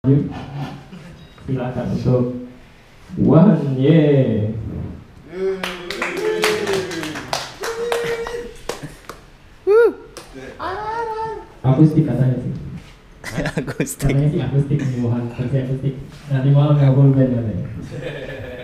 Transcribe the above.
Yuk, silakan untuk One Ye. Akustik katanya sih. Akustik. Katanya sih akustik nih, Wuhan versi akustik. Nanti malam nggak full band katanya.